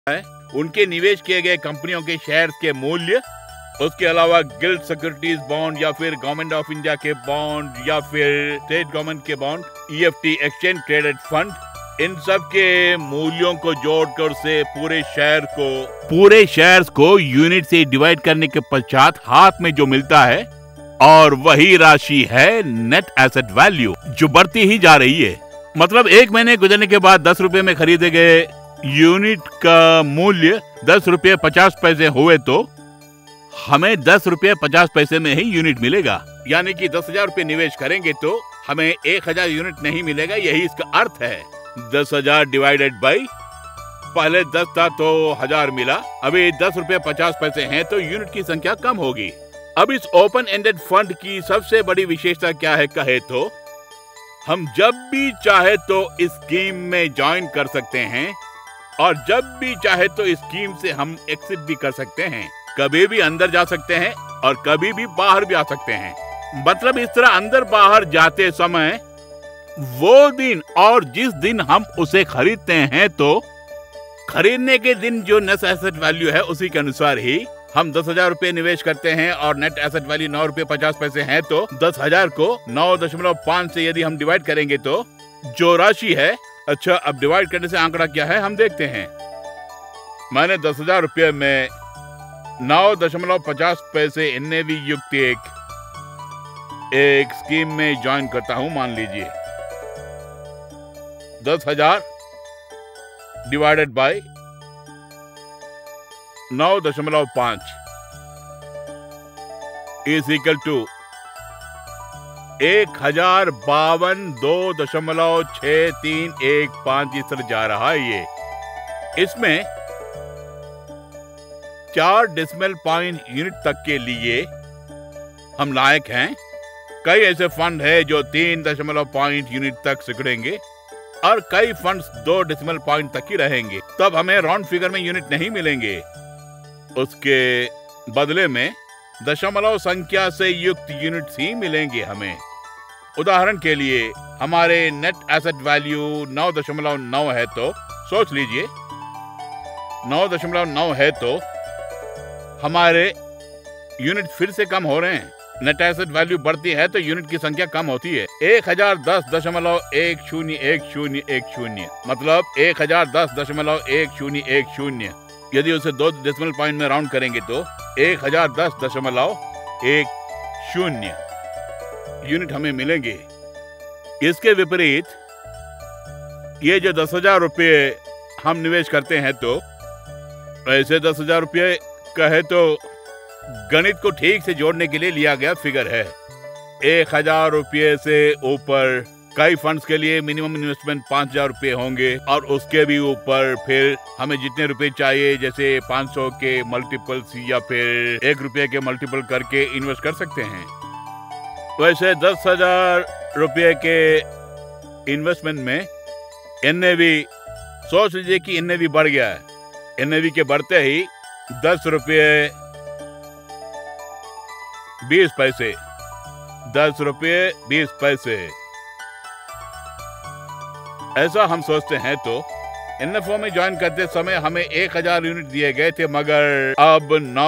है उनके निवेश किए गए कंपनियों के शेयर्स के मूल्य, उसके अलावा गिल्ड सिक्योरिटीज बॉन्ड या फिर गवर्नमेंट ऑफ इंडिया के बॉन्ड या फिर स्टेट गवर्नमेंट के बॉन्ड, ईएफटी एक्सचेंज ट्रेडेड फंड, इन सब के मूल्यों को जोड़कर से पूरे शेयर्स को यूनिट से डिवाइड करने के पश्चात हाथ में जो मिलता है और वही राशि है नेट एसेट वैल्यू, जो बढ़ती ही जा रही है। मतलब 1 महीने गुजरने के बाद 10 रुपए में खरीदे गए यूनिट का मूल्य 10 रुपये 50 पैसे हुए तो हमें 10 रुपये 50 पैसे में ही यूनिट मिलेगा। यानी कि 10,000 रुपये निवेश करेंगे तो हमें 1,000 यूनिट नहीं मिलेगा, यही इसका अर्थ है। 10,000 डिवाइडेड बाई, पहले 10 था तो 1000 मिला, अभी 10 रुपये 50 पैसे हैं तो यूनिट की संख्या कम होगी। अब इस ओपन एंडेड फंड की सबसे बड़ी विशेषता क्या है कहे तो, हम जब भी चाहे तो इस स्कीम में ज्वाइन कर सकते हैं और जब भी चाहे तो इस स्कीम से हम एक्सिट भी कर सकते हैं। कभी भी अंदर जा सकते हैं और कभी भी बाहर भी आ सकते हैं। मतलब इस तरह अंदर बाहर जाते समय वो दिन और जिस दिन हम उसे खरीदते हैं तो खरीदने के दिन जो नेट एसेट वैल्यू है उसी के अनुसार ही हम 10,000 रुपये निवेश करते हैं और नेट एसेट वैल्यू 9 रुपये 50 पैसे है तो 10,000 को 9.5 से यदि हम डिवाइड करेंगे तो जो राशि है, अच्छा अब डिवाइड करने से आंकड़ा क्या है हम देखते हैं। मैंने 10,000 रुपये में 9.50 पैसे एनएवी युक्त एक स्कीम में ज्वाइन करता हूं। मान लीजिए 10,000 divided by 9.5 is equal to 1052.26315 इस तरह जा रहा है ये। इसमें 4 डेसिमल पॉइंट यूनिट तक के लिए हम लायक हैं। कई ऐसे फंड है जो 3 पॉइंट यूनिट तक सिकुड़ेंगे और कई फंड्स 2 डेसिमल पॉइंट तक ही रहेंगे। तब हमें राउंड फिगर में यूनिट नहीं मिलेंगे, उसके बदले में दशमलव संख्या से युक्त यूनिट्स ही मिलेंगे हमें। उदाहरण के लिए हमारे नेट एसेट वैल्यू 9.9 है तो सोच लीजिए 9.9 है तो हमारे यूनिट फिर से कम हो रहे हैं। नेट एसेट वैल्यू बढ़ती है तो यूनिट की संख्या कम होती है। 1010.101010 मतलब 1010.1010। यदि उसे 2 डेसिमल पॉइंट में राउंड करेंगे तो 1010.10 यूनिट हमें मिलेंगे। इसके विपरीत ये जो 10,000 रुपये हम निवेश करते हैं तो ऐसे 10,000 रुपये कहे तो गणित को ठीक से जोड़ने के लिए लिया गया फिगर है। 1,000 रुपये से ऊपर कई फंड्स के लिए मिनिमम इन्वेस्टमेंट 5,000 रुपये होंगे और उसके भी ऊपर फिर हमें जितने रुपए चाहिए जैसे 500 के मल्टीपल्स या फिर 1 रुपये के मल्टीपल करके इन्वेस्ट कर सकते हैं। वैसे 10,000 रुपये के इन्वेस्टमेंट में एनएवी, सोच लीजिए कि एनएवी बढ़ गया है। एनएवी के बढ़ते ही 10 रुपये 20 पैसे, 10 रुपये 20 पैसे ऐसा हम सोचते हैं तो एनएफओ में ज्वाइन करते समय हमें 1,000 यूनिट दिए गए थे, मगर अब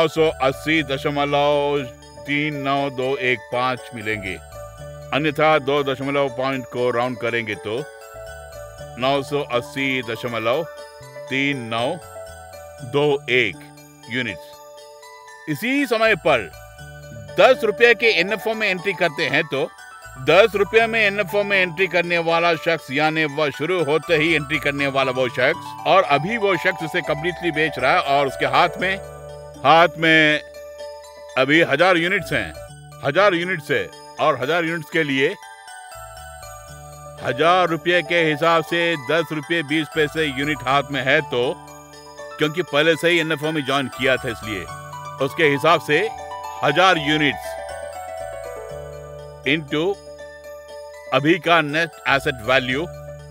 980.39215 मिलेंगे। अन्यथा 2 दशमलव पॉइंट को राउंड करेंगे तो 980.3921 यूनिट्स। इसी समय पर 10 रुपये के एनएफओ में एंट्री करते हैं तो 10 रुपये में एनएफओ में एंट्री करने वाला शख्स यानी वह शुरू होते ही एंट्री करने वाला वो शख्स और अभी वो शख्स उसे कंप्लीटली बेच रहा है और उसके हाथ में अभी 1000 यूनिट्स हैं। 1000 यूनिट्स है और 1000 यूनिट्स के लिए 1000 रुपये के हिसाब से 10 रुपये 20 पैसे यूनिट हाथ में है तो क्योंकि पहले से ही एनएफओ में ज्वाइन किया था इसलिए उसके हिसाब से 1000 यूनिट्स इनटू अभी का नेट एसेट वैल्यू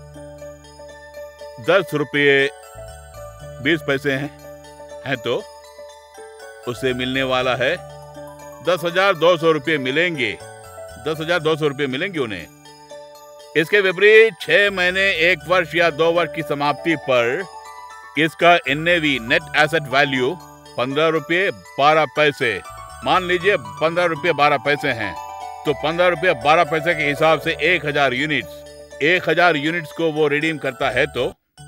10 रुपये 20 पैसे हैं तो उसे मिलने वाला है 10,200 रुपये मिलेंगे। 10,200 रुपये मिलेंगे उन्हें। इसके विपरीत 6 महीने, 1 वर्ष या 2 वर्ष की समाप्ति पर इसका NAV नेट एसेट वैल्यू 15 रुपये 12 पैसे, मान लीजिए 15 रुपये 12 पैसे हैं, तो 15 रुपये 12 पैसे के हिसाब से 1000 यूनिट्स को वो रिडीम करता है तो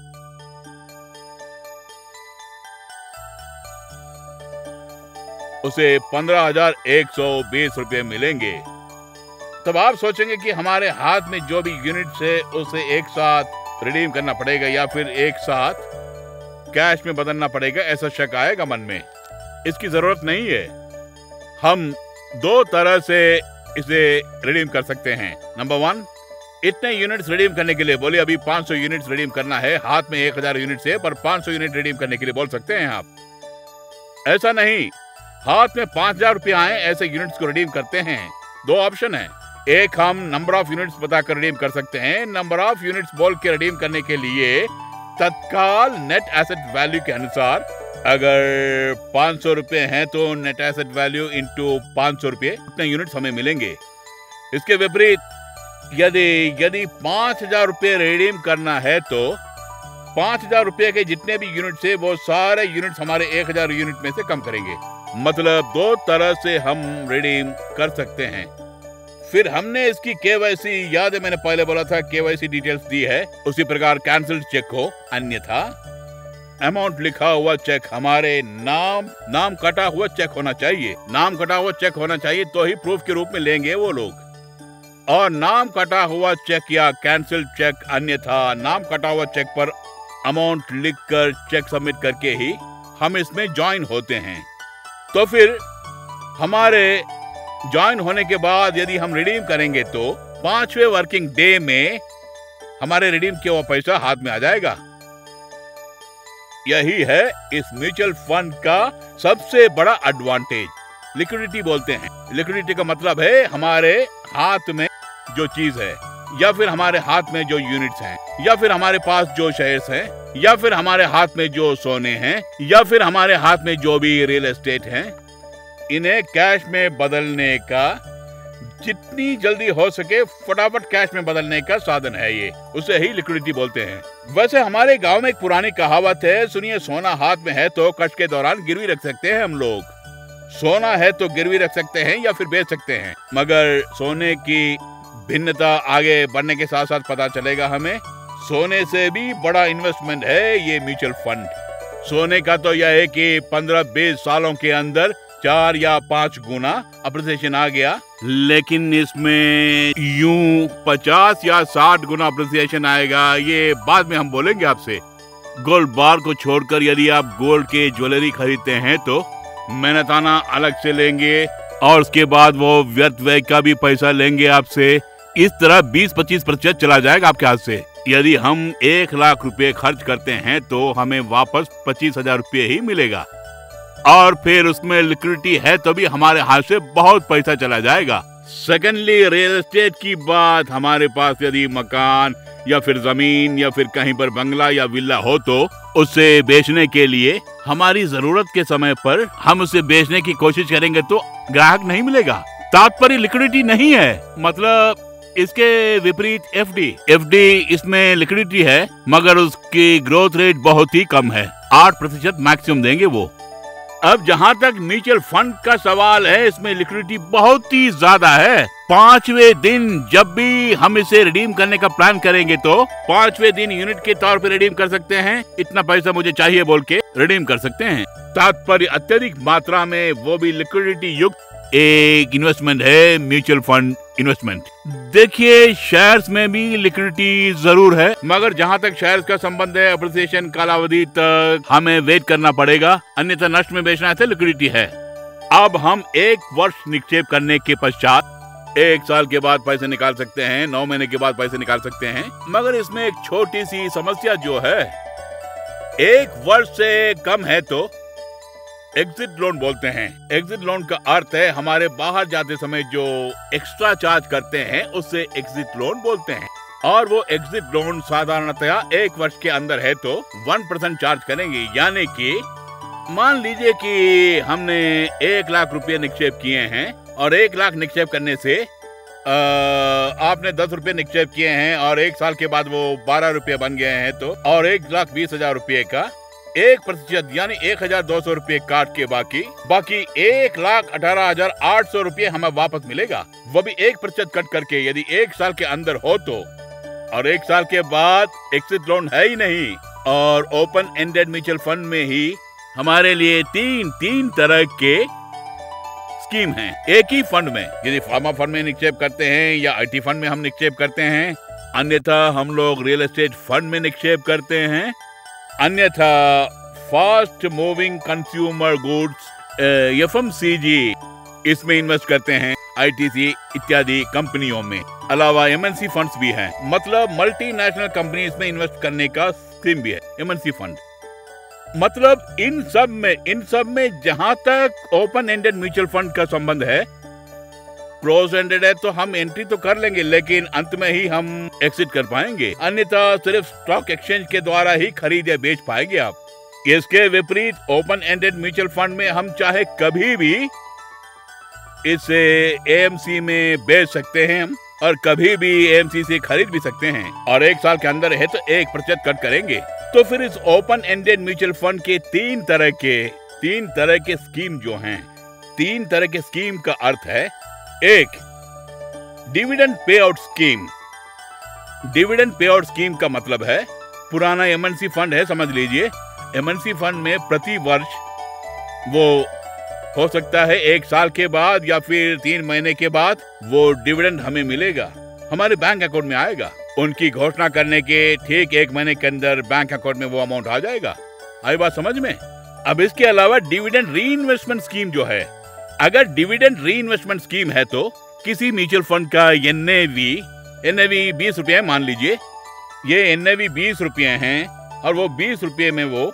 उसे 15,120 रुपये मिलेंगे। तब आप सोचेंगे कि हमारे हाथ में जो भी यूनिट्स है उसे एक साथ रिडीम करना पड़ेगा या फिर एक साथ कैश में बदलना पड़ेगा, ऐसा शक आएगा मन में। इसकी जरूरत नहीं है। हम दो तरह से इसे रिडीम कर सकते हैं। नंबर 1, इतने यूनिट्स रिडीम करने के लिए बोले अभी 500 यूनिट्स रिडीम करना है, हाथ में 1000 यूनिट्स है पर 500 यूनिट रिडीम करने के लिए बोल सकते हैं आप। ऐसा नहीं, हाथ में 5000 रुपये आए ऐसे यूनिट्स को रिडीम करते हैं। 2 ऑप्शन है, एक हम नंबर ऑफ यूनिट्स बताकर रिडीम कर सकते हैं। नंबर ऑफ यूनिट्स बोल के रिडीम करने के लिए तत्काल नेट एसेट वैल्यू के अनुसार अगर 500 रुपये हैं तो नेट एसेट वैल्यू इंटू 500 रुपये, इतने यूनिट्स हमें मिलेंगे। इसके विपरीत यदि 5000 रुपये रिडीम करना है तो 5000 रुपये के जितने भी यूनिट्स है वो सारे यूनिट्स हमारे 1000 यूनिट में से कम करेंगे। मतलब 2 तरह से हम रिडीम कर सकते हैं। फिर हमने इसकी KYC, याद है मैंने पहले बोला था KYC डिटेल्स दी है, उसी प्रकार कैंसिल्ड चेक हो, अन्यथा अमाउंट लिखा हुआ चेक, हमारे नाम कटा हुआ चेक होना चाहिए। नाम कटा हुआ चेक होना चाहिए तो ही प्रूफ के रूप में लेंगे वो लोग। और नाम कटा हुआ चेक या कैंसिल्ड चेक, अन्यथा नाम कटा हुआ चेक पर अमाउंट लिखकर चेक सबमिट करके ही हम इसमें ज्वाइन होते हैं। तो फिर हमारे ज्वाइन होने के बाद यदि हम रिडीम करेंगे तो 5वें वर्किंग डे में हमारे रिडीम किया हुआ पैसा हाथ में आ जाएगा। यही है इस म्यूचुअल फंड का सबसे बड़ा एडवांटेज। लिक्विडिटी बोलते हैं। लिक्विडिटी का मतलब है हमारे हाथ में जो चीज है, या फिर हमारे हाथ में जो यूनिट्स हैं, या फिर हमारे पास जो शेयर्स हैं, या फिर हमारे हाथ में जो सोने हैं, या फिर हमारे हाथ में जो भी रियल एस्टेट हैं, इन्हें कैश में बदलने का, जितनी जल्दी हो सके फटाफट कैश में बदलने का साधन है ये, उसे ही लिक्विडिटी बोलते हैं। वैसे हमारे गांव में एक पुरानी कहावत है, सुनिए, सोना हाथ में है तो कष्ट के दौरान गिरवी रख सकते हैं हम लोग। सोना है तो गिरवी रख सकते हैं या फिर बेच सकते हैं, मगर सोने की भिन्नता आगे बढ़ने के साथ साथ पता चलेगा हमें। सोने से भी बड़ा इन्वेस्टमेंट है ये म्यूचुअल फंड। सोने का तो यह है कि 15-20 सालों के अंदर 4 या 5 गुना अप्रिसिएशन आ गया, लेकिन इसमें यूं 50 या 60 गुना अप्रिसिएशन आएगा, ये बाद में हम बोलेंगे आपसे। गोल्ड बार को छोड़कर यदि आप गोल्ड के ज्वेलरी खरीदते हैं तो मेहनताना अलग से लेंगे और उसके बाद वो व्यर्थ व्यय का भी पैसा लेंगे आपसे। इस तरह 20-25% चला जाएगा आपके हाथ से। यदि हम 1 लाख रुपए खर्च करते हैं तो हमें वापस 25,000 रुपये ही मिलेगा, और फिर उसमें लिक्विडिटी है तो भी हमारे हाथ से बहुत पैसा चला जाएगा। सेकेंडली, रियल एस्टेट की बात, हमारे पास यदि मकान या फिर जमीन या फिर कहीं पर बंगला या विला हो तो उसे बेचने के लिए हमारी जरूरत के समय पर हम उसे बेचने की कोशिश करेंगे तो ग्राहक नहीं मिलेगा। तात्पर्य लिक्विडिटी नहीं है। मतलब इसके विपरीत एफडी, इसमें लिक्विडिटी है मगर उसकी ग्रोथ रेट बहुत ही कम है, 8% मैक्सिमम देंगे वो। अब जहां तक म्यूचुअल फंड का सवाल है, इसमें लिक्विडिटी बहुत ही ज्यादा है। 5वें दिन जब भी हम इसे रिडीम करने का प्लान करेंगे तो 5वें दिन यूनिट के तौर पे रिडीम कर सकते हैं। इतना पैसा मुझे चाहिए बोल के रिडीम कर सकते हैं। तात्पर्य अत्यधिक मात्रा में, वो भी लिक्विडिटी युक्त एक इन्वेस्टमेंट है म्यूचुअल फंड इन्वेस्टमेंट। देखिए, शेयर्स में भी लिक्विडिटी जरूर है, मगर जहां तक शेयर्स का संबंध है, अप्रिसिएशन कालावधि तक हमें वेट करना पड़ेगा, अन्यथा नष्ट में बेचना है तो लिक्विडिटी है। अब हम 1 वर्ष निक्षेप करने के पश्चात 1 साल के बाद पैसे निकाल सकते हैं, 9 महीने के बाद पैसे निकाल सकते हैं, मगर इसमें एक छोटी सी समस्या जो है, 1 वर्ष से कम है तो एग्जिट लोन बोलते हैं। एग्जिट लोन का अर्थ है हमारे बाहर जाते समय जो एक्स्ट्रा चार्ज करते हैं उसे एग्जिट लोन बोलते हैं, और वो एग्जिट लोन साधारणतया 1 वर्ष के अंदर है तो 1% चार्ज करेंगे। यानी कि मान लीजिए कि हमने 1 लाख रुपए निक्षेप किए हैं और 1 लाख निक्षेप करने से आपने 10 रुपए निक्षेप किए हैं और 1 साल के बाद वो 12 रुपए बन गए हैं तो, और 1,20,000 रुपए का 1% यानी 1,200 रुपए काट के बाकी 1,18,800 रुपए हमें वापस मिलेगा, वो भी 1% कट करके, यदि 1 साल के अंदर हो तो। और 1 साल के बाद एक्सिट लोन है ही नहीं। और ओपन एंडेड म्यूचुअल फंड में ही हमारे लिए तीन तरह के स्कीम हैं एक ही फंड में। यदि फार्मा फंड में निक्षेप करते हैं या IT फंड में हम निक्षेप करते हैं, अन्यथा हम लोग रियल एस्टेट फंड में निक्षेप करते हैं, अन्यथा fast moving consumer goods FMCG इसमें इन्वेस्ट करते हैं, ITC इत्यादि कंपनियों में। अलावा MNC फंड्स भी हैं, मतलब मल्टीनेशनल कंपनीज में इन्वेस्ट करने का स्कीम भी है MNC फंड। मतलब इन सब में जहां तक ओपन एंडेड म्यूचुअल फंड का संबंध है, क्लोज एंडेड है तो हम एंट्री तो कर लेंगे, लेकिन अंत में ही हम एक्सिट कर पाएंगे, अन्यथा सिर्फ स्टॉक एक्सचेंज के द्वारा ही खरीद या बेच पाएंगे आप। इसके विपरीत ओपन एंडेड म्यूचुअल फंड में हम चाहे कभी भी इसे AMC में बेच सकते हैं हम, और कभी भी AMC से खरीद भी सकते हैं, और 1 साल के अंदर है तो 1% कट करेंगे। तो फिर इस ओपन एंडेड म्यूचुअल फंड के तीन तरह के स्कीम जो हैं, 3 तरह के स्कीम का अर्थ है, एक dividend pay out scheme. Dividend pay out scheme का मतलब है, पुराना MNC फंड है समझ लीजिए। MNC फंड में प्रति वर्ष वो हो सकता है 1 साल के बाद या फिर 3 महीने के बाद वो डिविडेंड हमें मिलेगा, हमारे बैंक अकाउंट में आएगा। उनकी घोषणा करने के ठीक 1 महीने के अंदर बैंक अकाउंट में वो अमाउंट आ जाएगा। आई बात समझ में? अब इसके अलावा डिविडेंड री इन्वेस्टमेंट स्कीम जो है, अगर डिविडेंड री इन्वेस्टमेंट स्कीम है तो किसी म्यूचुअल फंड का NAV 20 रुपये मान लीजिए, ये NAV 20 रुपये हैं, और वो 20 रुपये में वो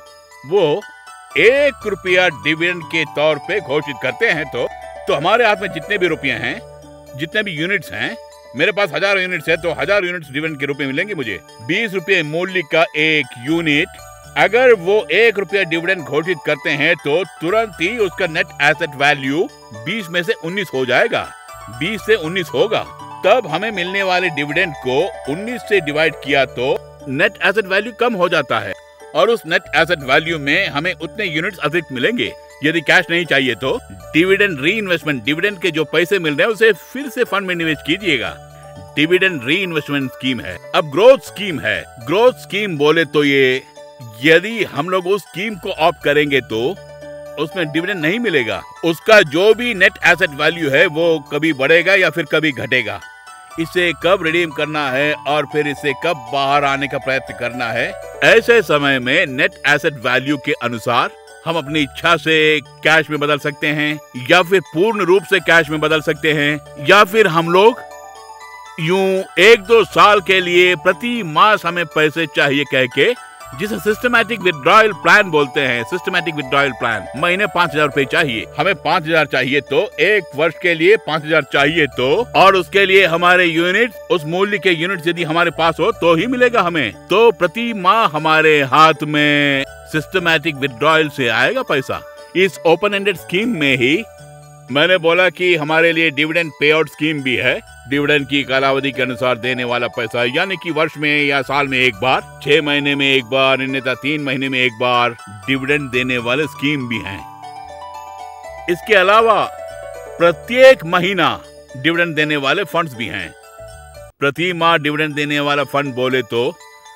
1 रुपया डिविडेंड के तौर पे घोषित करते हैं, तो हमारे हाथ में जितने भी रुपये हैं, जितने भी यूनिट्स हैं, मेरे पास 1000 यूनिट्स है तो 1000 यूनिट्स डिविडेंड के रूप में मिलेंगे मुझे। 20 रुपये मूल्य का 1 यूनिट, अगर वो 1 रुपया डिविडेंड घोषित करते हैं तो तुरंत ही उसका नेट एसेट वैल्यू 20 में से 19 हो जाएगा, 20 से 19 होगा। तब हमें मिलने वाले डिविडेंड को 19 से डिवाइड किया तो नेट एसेट वैल्यू कम हो जाता है, और उस नेट एसेट वैल्यू में हमें उतने यूनिट्स अतिरिक्त मिलेंगे। यदि कैश नहीं चाहिए तो डिविडेंड री इन्वेस्टमेंट, डिविडेंड के जो पैसे मिल रहे हैं उसे फिर से फंड में निवेश कीजिएगा। डिविडेंड री इन्वेस्टमेंट स्कीम है। अब ग्रोथ स्कीम है। ग्रोथ स्कीम बोले तो ये, यदि हम लोग उस स्कीम को ऑप्ट करेंगे तो उसमें डिविडेंड नहीं मिलेगा, उसका जो भी नेट एसेट वैल्यू है वो कभी बढ़ेगा या फिर कभी घटेगा। इसे कब रिडीम करना है और फिर इसे कब बाहर आने का प्रयत्न करना है, ऐसे समय में नेट एसेट वैल्यू के अनुसार हम अपनी इच्छा से कैश में बदल सकते हैं, या फिर पूर्ण रूप से कैश में बदल सकते हैं, या फिर हम लोग यूं 1-2 साल के लिए प्रति मास हमें पैसे चाहिए कह के, जिसे सिस्टमैटिक विथड्रॉयल प्लान बोलते हैं, सिस्टमैटिक विथड्रॉयल प्लान, महीने 5000 रुपए चाहिए, हमें 5000 चाहिए तो 1 वर्ष के लिए 5000 चाहिए तो, और उसके लिए हमारे यूनिट, उस मूल्य के यूनिट यदि हमारे पास हो तो ही मिलेगा हमें। तो प्रति माह हमारे हाथ में सिस्टमैटिक विथड्रॉयल से आएगा पैसा। इस ओपन एंडेड स्कीम में ही मैंने बोला कि हमारे लिए डिविडेंड पे आउट स्कीम भी है। डिविडेंड की कालावधि के अनुसार देने वाला पैसा, यानी कि वर्ष में या साल में एक बार, 6 महीने में एक बार, अन्यथा 3 महीने में एक बार डिविडेंड देने वाले स्कीम भी हैं। इसके अलावा प्रत्येक महीना डिविडेंड देने वाले फंड्स भी हैं। प्रति माह डिविडेंड देने वाला फंड बोले तो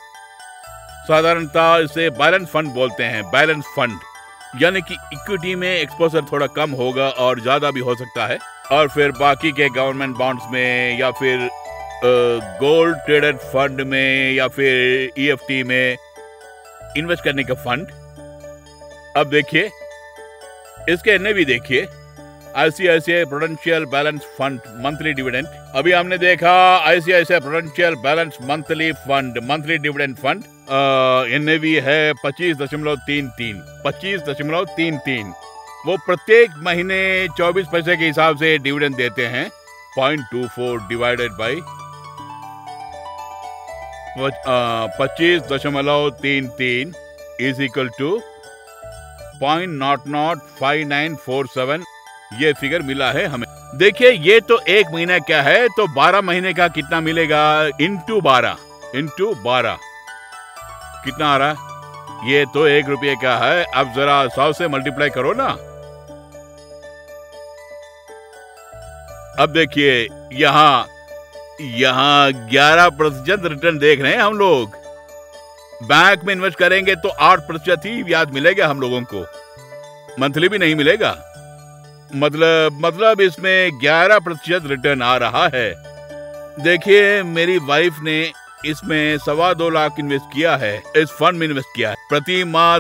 साधारणतः इसे बैलेंस फंड बोलते हैं। बैलेंस फंड यानी कि इक्विटी में एक्सपोजर थोड़ा कम होगा और ज्यादा भी हो सकता है, और फिर बाकी के गवर्नमेंट बॉन्ड्स में या फिर गोल्ड ट्रेडेड फंड में या फिर EFT में इन्वेस्ट करने का फंड। अब देखिए इसके NAV देखिए, ICICI Prudential balance fund monthly dividend. अभी हमने देखा ICICI Prudential balance monthly fund, monthly dividend fund, NAV है 25.33। वो प्रत्येक महीने 24 पैसे के हिसाब से डिविडेंड देते हैं। 0.24 divided by 25.33 is equal to 0.005947। ये फिगर मिला है हमें। देखिए ये तो 1 महीना क्या है, तो 12 महीने का कितना मिलेगा, इंटू 12 कितना आ रहा है, ये तो 1 रुपये का है, अब जरा 100 से मल्टीप्लाई करो ना। अब देखिए यहाँ 11% रिटर्न देख रहे हैं हम लोग। बैंक में इन्वेस्ट करेंगे तो 8% ही ब्याज मिलेगा हम लोगों को, मंथली भी नहीं मिलेगा। मतलब इसमें 11% रिटर्न आ रहा है। देखिए मेरी वाइफ ने इसमें 2.25 लाख इन्वेस्ट किया है, इस फंड में इन्वेस्ट किया है। प्रति माह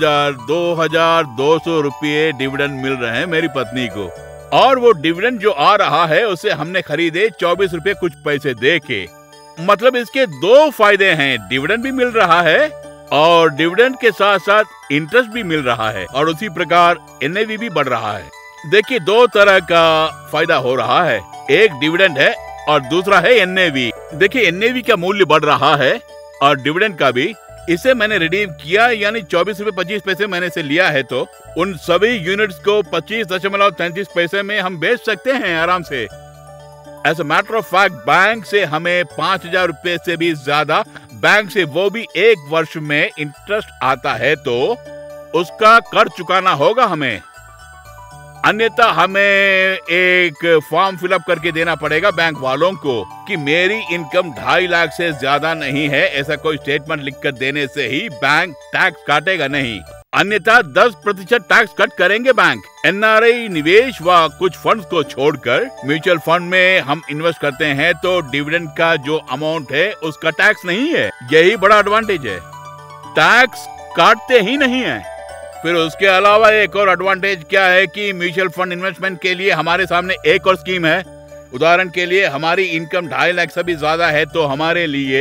2,200 रुपये डिविडेंड मिल रहे हैं मेरी पत्नी को, और वो डिविडेंड जो आ रहा है उसे हमने खरीदे 24 रुपये कुछ पैसे दे के। मतलब इसके 2 फायदे हैं, डिविडेंड भी मिल रहा है और डिविडेंड के साथ साथ इंटरेस्ट भी मिल रहा है, और उसी प्रकार एनएवी भी बढ़ रहा है। देखिए 2 तरह का फायदा हो रहा है, एक डिविडेंड है और दूसरा है एनएवी। देखिए एनएवी का मूल्य बढ़ रहा है और डिविडेंड का भी। इसे मैंने रिडीम किया, यानी 24 रुपये 25 पैसे मैंने इसे लिया है, तो उन सभी यूनिट्स को 25.33 पैसे में हम बेच सकते हैं आराम से। As a matter of fact bank से हमें 5,000 रुपये से भी ज्यादा, बैंक से वो भी 1 वर्ष में इंटरेस्ट आता है, तो उसका कर चुकाना होगा हमें। अन्यथा हमें एक फॉर्म फिलअप करके देना पड़ेगा बैंक वालों को कि मेरी इनकम 2.5 लाख से ज्यादा नहीं है। ऐसा कोई स्टेटमेंट लिखकर देने से ही बैंक टैक्स काटेगा नहीं, अन्यथा 10% टैक्स कट करेंगे बैंक। एनआरआई निवेश व कुछ फंड्स को छोड़कर म्यूचुअल फंड में हम इन्वेस्ट करते हैं तो डिविडेंड का जो अमाउंट है उसका टैक्स नहीं है। यही बड़ा एडवांटेज है, टैक्स काटते ही नहीं है। फिर उसके अलावा एक और एडवांटेज क्या है कि म्यूचुअल फंड इन्वेस्टमेंट के लिए हमारे सामने एक और स्कीम है। उदाहरण के लिए हमारी इनकम 2.5 लाख से भी ज्यादा है तो हमारे लिए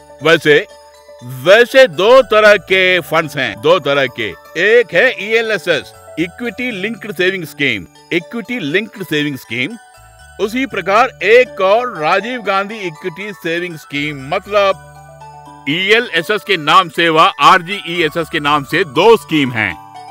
वैसे 2 तरह के फंड्स हैं, 2 तरह के। एक है ELSS, equity linked saving scheme, equity linked saving scheme. उसी प्रकार एक और Rajiv Gandhi equity saving scheme. मतलब ELSS के नाम से व RGESS के नाम से 2 स्कीम हैं।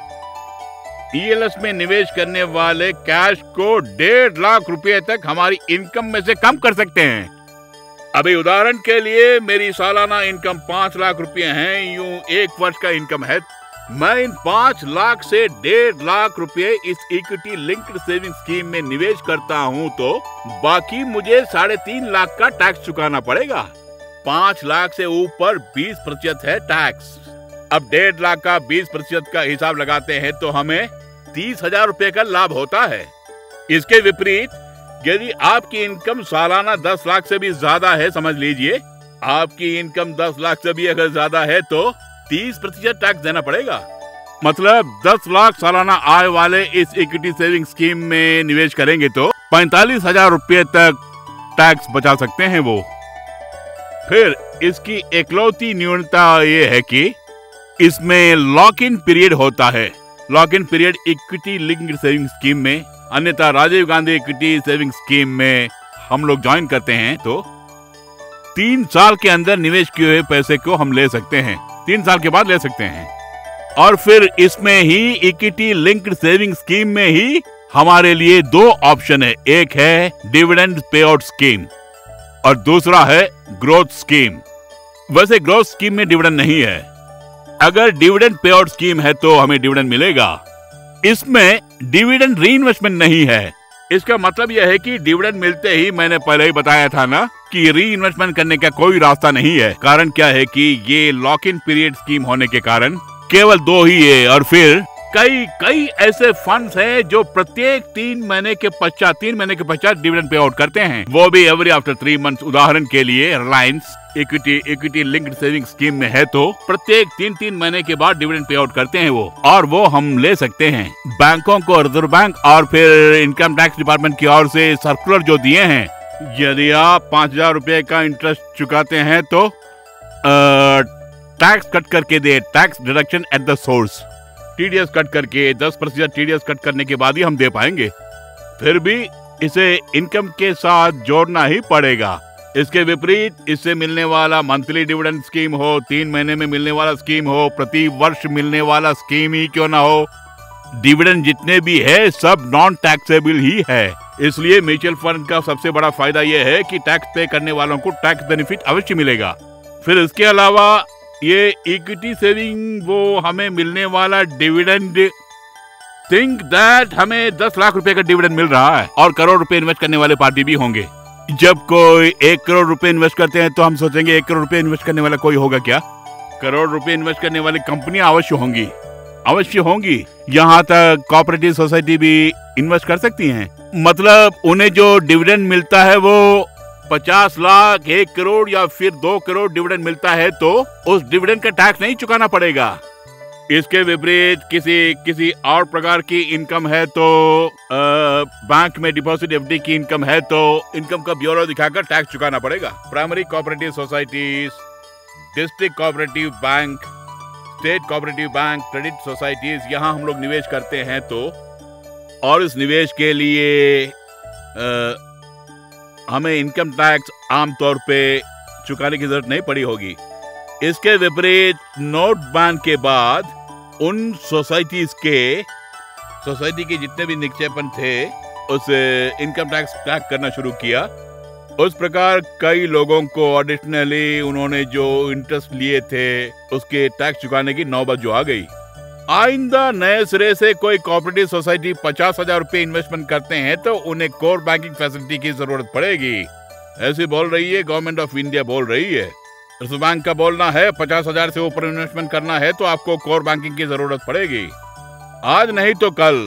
ELS में निवेश करने वाले कैश को 1.5 लाख रुपए तक हमारी इनकम में से कम कर सकते हैं। अभी उदाहरण के लिए मेरी सालाना इनकम 5 लाख रुपए है, यूं 1 वर्ष का इनकम है। मैं इन 5 लाख से 1.5 लाख रुपए इस इक्विटी लिंक्ड सेविंग स्कीम में निवेश करता हूं तो बाकी मुझे 3.5 लाख का टैक्स चुकाना पड़ेगा। 5 लाख से ऊपर 20% है टैक्स। अब 1.5 लाख का 20% का हिसाब लगाते हैं तो हमें 30,000 रुपए का लाभ होता है। इसके विपरीत यदि आपकी इनकम सालाना 10 लाख से भी ज्यादा है, समझ लीजिए आपकी इनकम 10 लाख से भी अगर ज्यादा है तो 30% टैक्स देना पड़ेगा। मतलब 10 लाख सालाना आय वाले इस इक्विटी सेविंग स्कीम में निवेश करेंगे तो 45,000 रुपए तक टैक्स बचा सकते हैं वो। फिर इसकी इकलौती न्यूनता ये है कि इसमें लॉक इन पीरियड होता है। Lock in period equity linked saving scheme में, अन्यथा Rajiv Gandhi equity saving scheme में हम लोग ज्वाइन करते हैं तो 3 साल के अंदर निवेश किए हुए पैसे को हम ले सकते हैं, 3 साल के बाद ले सकते हैं। और फिर इसमें ही इक्विटी लिंक्ड सेविंग स्कीम में ही हमारे लिए 2 ऑप्शन है, एक है डिविडेंड पे आउट स्कीम और दूसरा है ग्रोथ स्कीम। वैसे ग्रोथ स्कीम में डिविडेंड नहीं है। अगर डिविडेंड पे आउट स्कीम है तो हमें डिविडेंड मिलेगा। इसमें डिविडेंड रीइन्वेस्टमेंट नहीं है। इसका मतलब यह है कि डिविडेंड मिलते ही, मैंने पहले ही बताया था ना कि रीइन्वेस्टमेंट करने का कोई रास्ता नहीं है। कारण क्या है कि ये लॉक इन पीरियड स्कीम होने के कारण केवल 2 ही है। और फिर कई ऐसे फंड्स हैं जो प्रत्येक 3 महीने के पश्चात डिविडेंड पे आउट करते हैं, वो भी एवरी आफ्टर 3 मंथ्स। उदाहरण के लिए Reliance equity linked saving scheme में है तो प्रत्येक 3 महीने के बाद डिविडेंड पे आउट करते हैं वो, और वो हम ले सकते हैं। बैंकों को रिजर्व बैंक और फिर इनकम टैक्स डिपार्टमेंट की ओर से सर्कुलर जो दिए हैं, यदि आप 5,000 रुपए का इंटरेस्ट चुकाते हैं तो टैक्स कट करके दे, tax deduction at the source, TDS cut करके 10% TDS कट करने के बाद ही हम दे पाएंगे। फिर भी इसे इनकम के साथ जोड़ना ही पड़ेगा। इसके विपरीत इससे मिलने वाला मंथली डिविडेंड स्कीम हो, 3 महीने में मिलने वाला स्कीम हो, प्रति वर्ष मिलने वाला स्कीम ही क्यों ना हो, डिविडेंड जितने भी है सब नॉन टैक्सेबल ही है। इसलिए म्यूचुअल फंड का सबसे बड़ा फायदा यह है कि टैक्स पे करने वालों को टैक्स बेनिफिट अवश्य मिलेगा। फिर इसके अलावा ये इक्विटी सेविंग वो हमें मिलने वाला डिविडेंड, थिंक दैट हमें 10 लाख रुपए का डिविडेंड मिल रहा है और करोड़ रुपए इन्वेस्ट करने वाले पार्टी भी होंगे। जब कोई 1 करोड़ रुपए इन्वेस्ट करते हैं तो हम सोचेंगे 1 करोड़ रुपए इन्वेस्ट करने वाला कोई होगा क्या? करोड़ रुपए इन्वेस्ट करने वाली कंपनियां अवश्य होंगी। यहाँ तक कोऑपरेटिव सोसाइटी भी इन्वेस्ट कर सकती हैं। मतलब उन्हें जो डिविडेंड मिलता है वो 50 लाख, 1 करोड़ या फिर 2 करोड़ डिविडेंड मिलता है तो उस डिविडेंड का टैक्स नहीं चुकाना पड़ेगा। इसके विपरीत किसी और प्रकार की इनकम है तो बैंक में डिपॉजिट एफडी की इनकम है तो इनकम का ब्यूरो दिखाकर टैक्स चुकाना पड़ेगा। Primary cooperative societies, district cooperative bank, state cooperative bank, credit societies, यहाँ हम लोग निवेश करते हैं तो और इस निवेश के लिए हमें इनकम टैक्स आमतौर पे चुकाने की जरूरत नहीं पड़ी होगी। इसके विपरीत नोट बैन के बाद उन सोसाइटी के जितने भी निक्षेपण थे उस इनकम टैक्स ट्रैक करना शुरू किया। उस प्रकार कई लोगों को एडिशनली उन्होंने जो इंटरेस्ट लिए थे उसके टैक्स चुकाने की नौबत जो आ गई। आइंदा नए सिरे से कोई कोऑपरेटिव सोसाइटी 50,000 रुपए इन्वेस्टमेंट करते हैं तो उन्हें कोर बैंकिंग फैसिलिटी की जरूरत पड़ेगी। ऐसे बोल रही है गवर्नमेंट ऑफ इंडिया, बोल रही है। रिजर्व बैंक का बोलना है 50,000 से ऊपर इन्वेस्टमेंट करना है तो आपको कोर बैंकिंग की जरूरत पड़ेगी। आज नहीं तो कल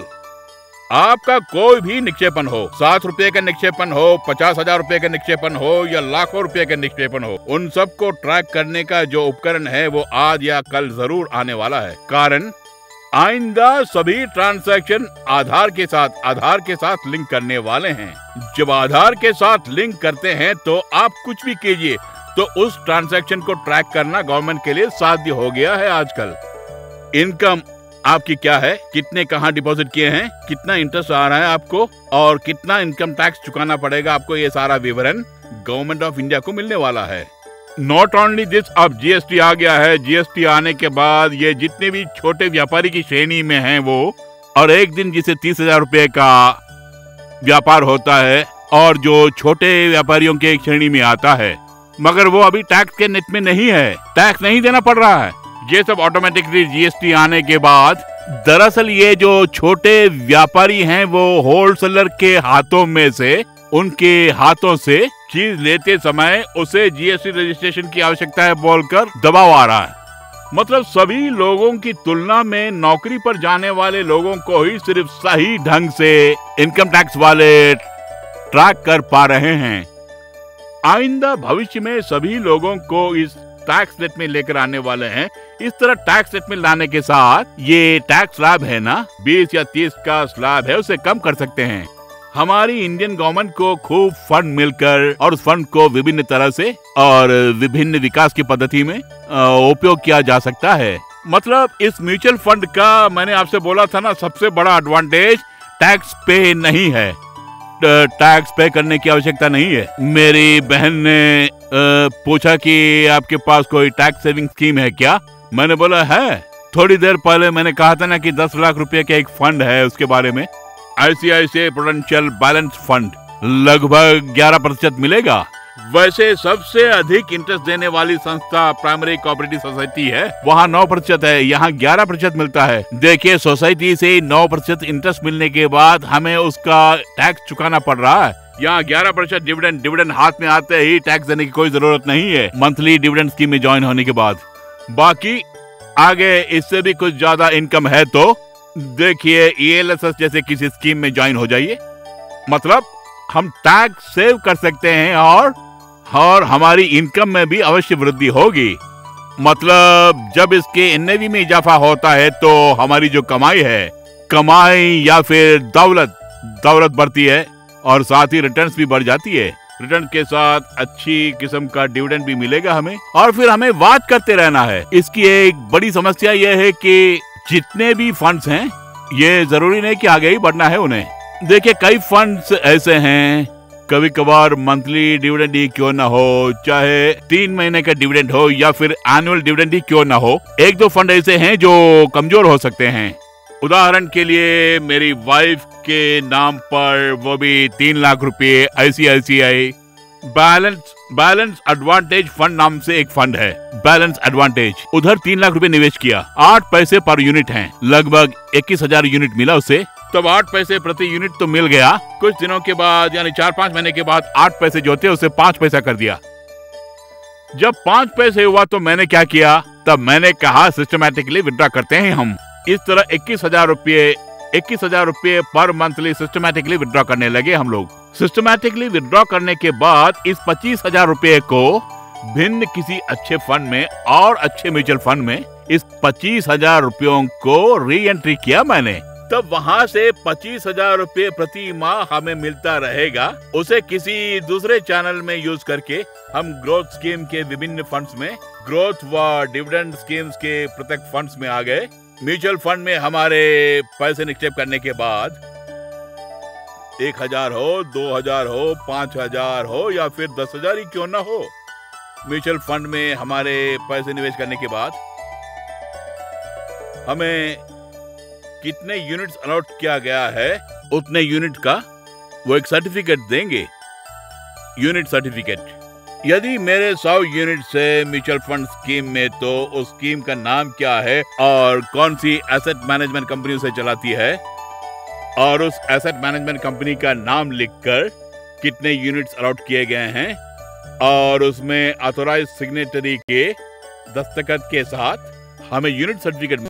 आपका कोई भी निक्षेपण हो, 7 रुपए का निक्षेपण हो, 50,000 रुपए का निक्षेपण हो या लाखों रुपए का निक्षेपण हो, उन सबको ट्रैक करने का जो उपकरण है वो आज या कल जरूर आने वाला है। कारण आइंदा सभी ट्रांजैक्शन आधार के साथ लिंक करने वाले हैं। जब आधार के साथ लिंक करते हैं तो आप कुछ भी कीजिए तो उस ट्रांजैक्शन को ट्रैक करना गवर्नमेंट के लिए साध्य हो गया है आजकल। इनकम आपकी क्या है, कितने कहाँ डिपॉजिट किए हैं, कितना इंटरेस्ट आ रहा है आपको और कितना इनकम टैक्स चुकाना पड़ेगा आपको, ये सारा विवरण गवर्नमेंट ऑफ इंडिया को मिलने वाला है। नॉट ओनली दिस, अब जीएसटी आ गया है। जीएसटी आने के बाद ये जितने भी छोटे व्यापारी की श्रेणी में हैं वो, और एक दिन जिसे 30,000 रुपए का व्यापार होता है और जो छोटे व्यापारियों के एक श्रेणी में आता है, मगर वो अभी टैक्स के नेट में नहीं है, टैक्स नहीं देना पड़ रहा है। ये सब ऑटोमेटिकली जीएसटी आने के बाद, दरअसल ये जो छोटे व्यापारी हैं वो होलसेलर के हाथों में से, उनके हाथों से चीज लेते समय उसे जीएसटी रजिस्ट्रेशन की आवश्यकता है बोलकर दबाव आ रहा है। मतलब सभी लोगों की तुलना में नौकरी पर जाने वाले लोगों को ही सिर्फ सही ढंग से इनकम टैक्स वाले ट्रैक कर पा रहे हैं। आइंदा भविष्य में सभी लोगों को इस टैक्स रेट में लेकर आने वाले हैं। इस तरह टैक्स रेट में लाने के साथ ये टैक्स स्लैब है ना, 20 या 30 का स्लैब है, उसे कम कर सकते हैं। हमारी इंडियन गवर्नमेंट को खूब फंड मिलकर और उस फंड को विभिन्न तरह से और विभिन्न विकास की पद्धति में उपयोग किया जा सकता है। मतलब इस म्यूचुअल फंड का मैंने आपसे बोला था ना, सबसे बड़ा एडवांटेज टैक्स पे नहीं है, टैक्स पे करने की आवश्यकता नहीं है। मेरी बहन ने पूछा कि आपके पास कोई टैक्स सेविंग स्कीम है क्या? मैंने बोला है। थोड़ी देर पहले मैंने कहा था ना कि 10 लाख रुपए का एक फंड है, उसके बारे में आईसीआईसीआई प्रूडेंशियल बैलेंस फंड, लगभग 11% मिलेगा। वैसे सबसे अधिक इंटरेस्ट देने वाली संस्था प्राइमरी कोऑपरेटिव सोसाइटी है, वहाँ 9% है, यहाँ 11% मिलता है। देखिए, सोसाइटी से 9% इंटरेस्ट मिलने के बाद हमें उसका टैक्स चुकाना पड़ रहा है। यहाँ 11% डिविडेंड हाथ में आते ही टैक्स देने की कोई जरूरत नहीं है, मंथली डिविडेंड स्कीम में ज्वाइन होने के बाद। बाकी आगे इससे भी कुछ ज्यादा इनकम है तो देखिए ईएलएसएस जैसे किसी स्कीम में ज्वाइन हो जाइए। मतलब हम टैक्स सेव कर सकते हैं और हमारी इनकम में भी अवश्य वृद्धि होगी। मतलब जब इसके एनएवी में इजाफा होता है तो हमारी जो कमाई या फिर दौलत बढ़ती है और साथ ही रिटर्न्स भी बढ़ जाती है। रिटर्न के साथ अच्छी किस्म का डिविडेंड भी मिलेगा हमें, और फिर हमें वाच करते रहना है। इसकी एक बड़ी समस्या यह है कि जितने भी फंड्स हैं, ये जरूरी नहीं कि आगे ही बढ़ना है उन्हें। देखिए, कई फंड्स ऐसे हैं, कभी कभार मंथली डिविडेंड ही क्यों ना हो, चाहे 3 महीने का डिविडेंड हो या फिर एनुअल डिविडेंड ही क्यों ना हो, 1-2 फंड ऐसे हैं जो कमजोर हो सकते हैं। उदाहरण के लिए मेरी वाइफ के नाम पर वो भी 3 लाख रुपए आईसीआईसीआई बैलेंस एडवांटेज फंड नाम से एक फंड है, बैलेंस एडवांटेज। उधर 3 लाख रुपए निवेश किया, 8 पैसे पर यूनिट हैं, लगभग 21,000 यूनिट मिला उसे। तब 8 पैसे प्रति यूनिट तो मिल गया। कुछ दिनों के बाद यानी 4-5 महीने के बाद 8 पैसे जो थे उसे 5 पैसा कर दिया। जब 5 पैसे हुआ तो मैंने क्या किया, तब मैंने कहा सिस्टमैटिकली विड्रॉ करते हैं हम। इस तरह 21,000 रुपये पर मंथली सिस्टमैटिकली विड्रॉ करने लगे हम लोग। सिस्टमैटिकली विड्रॉ करने के बाद इस 25,000 रुपये को भिन्न किसी अच्छे फंड में और अच्छे म्यूचुअल फंड में इस 25,000 रुपयों को री एंट्री किया मैंने। तब वहां से 25,000 रुपये प्रति माह हमें मिलता रहेगा। उसे किसी दूसरे चैनल में यूज करके हम ग्रोथ स्कीम के विभिन्न फंड्स में, ग्रोथ व डिविडेंड स्कीम्स के प्रत्येक फंड्स में आ गए। म्यूचुअल फंड में हमारे पैसे निक्षेप करने के बाद 1,000 हो, 2,000 हो, 5,000 हो या फिर 10,000 ही क्यों ना हो, म्यूचुअल फंड में हमारे पैसे निवेश करने के बाद हमें कितने यूनिट्स अलॉट किया गया है उतने यूनिट का वो एक सर्टिफिकेट देंगे, यूनिट सर्टिफिकेट। यदि मेरे 100 यूनिट से म्यूचुअल फंड स्कीम में, तो उस स्कीम का नाम क्या है और कौन सी एसेट मैनेजमेंट कंपनी उसे चलाती है, और उस एसेट मैनेजमेंट कंपनी का नाम लिखकर कितने यूनिट्स अलॉट किए गए हैं और उसमें ऑथोराइज सिग्नेटरी के दस्तखत के साथ हमें यूनिट सर्टिफिकेट